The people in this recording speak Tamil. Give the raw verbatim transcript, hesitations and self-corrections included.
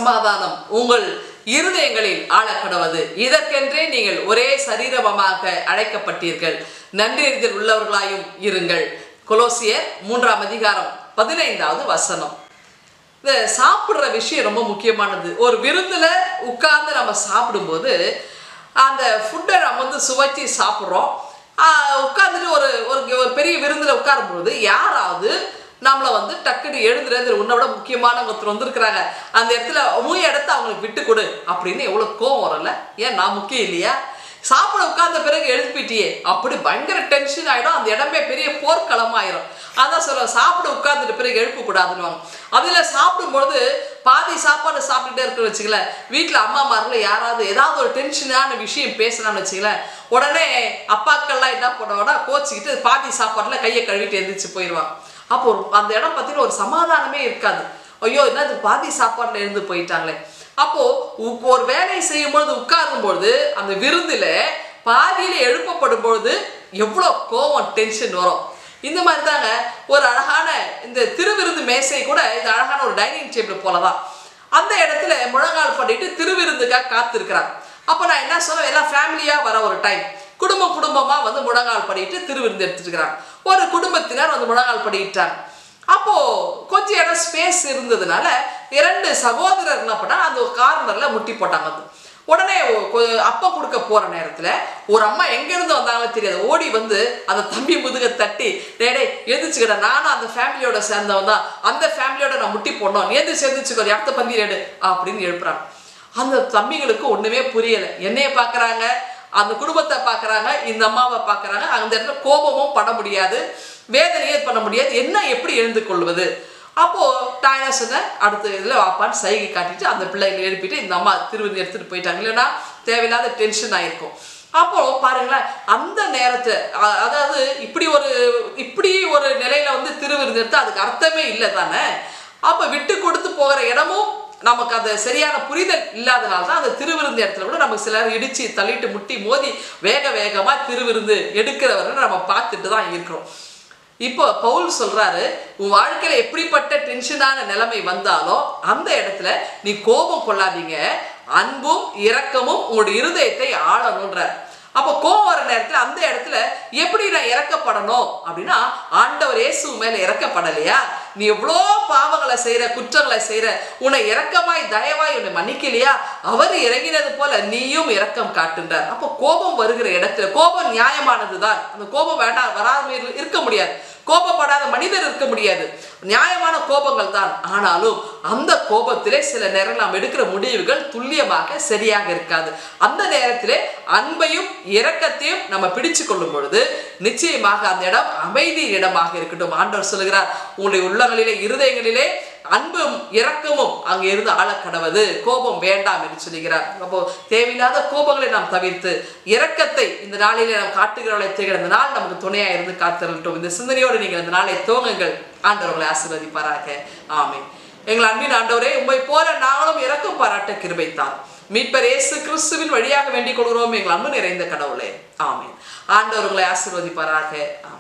சமாதானம் உங்கள் இருதயங்களில் ஆளக்கடவது. இதற்கென்றே நீங்கள் ஒரே சரீரமாக அழைக்கப்பட்டீர்கள். நன்றியறிதல் உள்ளவர்களாயும் இருங்கள். கொலோசியர் மூன்றாம் அதிகாரம் பதினைந்தாவது வசனம். இந்த சாப்பிட்ற விஷயம் ரொம்ப முக்கியமானது. ஒரு விருந்தில் உட்கார்ந்து நம்ம சாப்பிடும்போது அந்த ஃபுட்டை நம்ம வந்து சுவைச்சி சாப்பிட்றோம். உட்காந்துட்டு ஒரு ஒரு பெரிய விருந்தில் உட்காரும்பொழுது யாராவது நம்மளை வந்து டக்குனு எழுந்துறது உன்னை விட முக்கியமான ஒருத்தர் வந்துருக்குறாங்க, அந்த இடத்துல மூணு இடத்த அவங்களுக்கு விட்டு கொடு அப்படின்னு எவ்வளோ கோவம் வரல? ஏன் நான் முக்கியம் இல்லையா? சாப்பிட உட்கார்ந்த பிறகு எழுப்பிட்டியே அப்படி பயங்கர டென்ஷன் ஆகிடும். அந்த இடமே பெரிய போர்க்களமாயிரும். அதான் சொல்ல சாப்பிட உட்கார்ந்துட்டு பிறகு எழுப்பக்கூடாதுன்னு. அதில் சாப்பிடும்பொழுது பாதி சாப்பாடு சாப்பிட்டுட்டே இருக்குன்னு வச்சுக்கலேன், வீட்டில் அம்மாமார்கள் யாராவது ஏதாவது ஒரு டென்ஷனான விஷயம் பேசலாம்னு வச்சுக்கலேன், உடனே அப்பாக்கள்லாம் என்ன பண்ணுவாங்கன்னா கோச்சிக்கிட்டு பாதி சாப்பாட்டில் கையை கழுவிட்டு எழுந்திரிச்சு போயிடுவாங்க. அப்போ அந்த இடம் பார்த்தீங்கன்னா ஒரு சமாதானமே இருக்காது. ஐயோ என்னது பாதி சாப்பாட்டில் எழுந்து போயிட்டாங்களே. அப்போ ஒரு வேலை செய்யும் பொழுது உட்காரும் பொழுது அந்த விருந்தில் பாதியில எழுப்பப்படும் பொழுது எவ்வளோ கோவம் டென்ஷன் வரும். இந்த மாதிரி தாங்க ஒரு அழகான இந்த திருவிருந்து மேசை கூட இது அழகான ஒரு டைனிங் டேபிள் போலதான். அந்த இடத்துல முழங்கால் பண்ணிட்டு திருவிருந்துக்காக காத்திருக்கிறாங்க. அப்போ நான் என்ன சொல்ல, எல்லாம் ஃபேமிலியா வர ஒரு டைம் குடும்பம் குடும்பமா வந்து முழங்கால் பண்ணிட்டு திருவிருந்து எடுத்துட்டு இருக்கிறாங்க. ஒரு குடும்பத்தினர் வந்து முழங்கால் பண்ணிட்டாங்க. அப்போ கொஞ்சம் இடம் ஸ்பேஸ் இருந்ததுனால இரண்டு சகோதரர் என்ன பண்ணாங்க, அந்த கார்னர்ல முட்டி போட்டாங்க. வந்து உடனே அப்பா கொடுக்க போற நேரத்துல ஒரு அம்மா எங்க இருந்து வந்தாங்கன்னு தெரியாது, ஓடி வந்து அந்த தம்பி முதுக தட்டி, டேடே எந்திரிச்சுக்கிட்ட, நானும் அந்த ஃபேமிலியோட சேர்ந்தவன் தான், அந்த ஃபேமிலியோட நான் முட்டி போடணும், நேர்ந்து சேர்ந்துச்சுக்கோ இடத்த பந்தி எடு அப்படின்னு எழுப்புறாங்க. அந்த தம்பிகளுக்கு ஒண்ணுமே புரியல. என்னைய பாக்குறாங்க, அந்த குடும்பத்தை பாக்குறாங்க, இந்த அம்மாவை பாக்குறாங்க. அந்த இடத்துல கோபமும் பட முடியாது, வேதனையே பண்ண முடியாது. என்ன எப்படி எழுந்து கொள்வது? அப்போ நான் என்ன சொன்னேன், அடுத்த இதில் வாப்பான்னு சைகை காட்டிட்டு அந்த பிள்ளைகளை எழுப்பிட்டு இந்த அம்மா திருவிருந்து எடுத்துட்டு போயிட்டாங்க. இல்லைன்னா தேவையில்லாத டென்ஷன் ஆயிருக்கும். அப்போ பாருங்களேன், அந்த நேரத்தை அதாவது இப்படி ஒரு இப்படி ஒரு நிலையில வந்து திருவிருந்து எடுத்து அதுக்கு அர்த்தமே இல்லை தானே. அப்ப விட்டு கொடுத்து போகிற இடமும் நமக்கு அந்த சரியான புரிதல் இல்லாதனால தான் அந்த திருவிருந்து இடத்துல கூட நமக்கு சிலர் இடிச்சு தள்ளிட்டு முட்டி மோதி வேக வேகமா திருவிருந்து எடுக்கிறவரை நம்ம பார்த்துட்டு தான் இருக்கிறோம். இப்போ பவுல் சொல்றாரு, உன் வாழ்க்கையில எப்படிப்பட்ட டென்ஷனான நிலைமை வந்தாலும் அந்த இடத்துல நீ கோபம் கொள்ளாதீங்க, அன்பும் இரக்கமும் உங்களுடைய இருதயத்தை ஆளணும்ன்றார். அப்போ கோபம் வர நேரத்துல அந்த இடத்துல எப்படி நான் இறக்கப்படணும் அப்படின்னா, ஆண்டவர் இயேசு மேல இறக்கப்படலையா? நீ எவ்வளோ பாவங்களை செய்யற, குற்றங்களை செய்யற, உன்னை இரக்கமாய் தயவாய் உன்னை மன்னிக்கலையா? அவர் இறங்கினது போல நீயும் இரக்கம் காட்டுன்றார். அப்போ கோபம் வருகிற இடத்துல கோபம் நியாயமானதுதான். அந்த கோபம் வேண்டாம் வராத இருக்க முடியாது, கோபப்படாத மனிதர் இருக்க முடியாது, நியாயமான கோபங்கள் தான். ஆனாலும் அந்த கோபத்திலே சில நேரம் நாம் எடுக்கிற முடிவுகள் துல்லியமாக சரியாக இருக்காது. அந்த நேரத்திலே அன்பையும் இரக்கத்தையும் நம்ம பிடிச்சு கொள்ளும் பொழுது நிச்சயமாக அந்த இடம் அமைதி இடமாக இருக்கட்டும். ஆண்டவர் சொல்லுகிறார், உங்களுடைய உள்ளங்களிலே இருதயங்களிலே அன்பும் இரக்கமும் அங்கே இருந்து ஆளக்கடவது, கோபம் வேண்டாம் என்று சொல்லுகிறார். அப்போ தேவையில்லாத கோபங்களை நாம் தவிர்த்து இரக்கத்தை இந்த நாளிலே நாம் காட்டுகிறவர்களை தேகிற இந்த நாள் நமக்கு துணையா இருந்து காத்திரட்டும். இந்த சிந்தனையோடு நீங்கள் இந்த நாளை துவங்குங்கள். ஆண்டவர்களை ஆசீர்வதிப்பாராக. ஆமென். எங்கள் அன்பின் ஆண்டவரே, உம்மை போல நாங்களும் இரக்கம் பாராட்ட கிருபைத்தார். மீட்பர் இயேசு கிறிஸ்துவின் வழியாக வேண்டிக் கொள்கிறோம் எங்கள் அன்பு நிறைந்த கடவுளே. ஆமென். ஆண்டவர்களை ஆசீர்வதிப்பாராக.